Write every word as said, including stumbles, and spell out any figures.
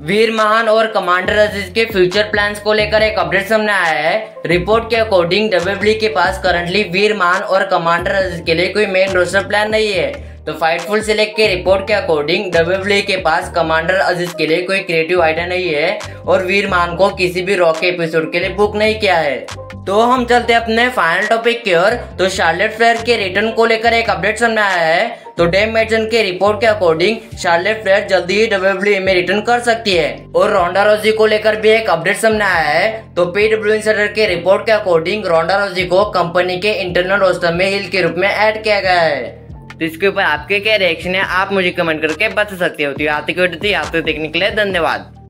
वीर महान और कमांडर अजीज के फ्यूचर प्लान्स को लेकर एक अपडेट सामने आया है। रिपोर्ट के अकॉर्डिंग डब्ल्यूडब्ल्यूई के पास करंटली वीर महान और कमांडर अजीज के लिए कोई मेन रोस्टर प्लान नहीं है। तो फाइटफुल सिलेक्ट के रिपोर्ट के अकॉर्डिंग डब्ल्यूडब्ल्यूई के पास कमांडर अजीज के लिए कोई क्रिएटिव आइडिया नहीं है और वीर महान को किसी भी रॉ के एपिसोड के लिए बुक नहीं किया है। तो हम चलते अपने फाइनल टॉपिक की ओर। तो शार्लेट फ्लेयर के रिटर्न को लेकर एक अपडेट सामने आया है। तो डेम मैजन के रिपोर्ट के अकॉर्डिंग शार्लेट फ्लेयर जल्दी ही डब्ल्यूडब्ल्यूई में रिटर्न कर सकती है और रोंडा रोजी को लेकर भी एक अपडेट सामने आया है। तो पीडब्ल्यू इंसाइडर के रिपोर्ट के अकॉर्डिंग रोंडा रोजी को कंपनी के इंटरनल रोस्टर में हिल के रूप में ऐड किया गया है। तो इसके ऊपर आपके क्या रिएक्शन है, आप मुझे कमेंट करके बता सकते हो। तो आते की वीडियो थी, आपको देखने के लिए धन्यवाद।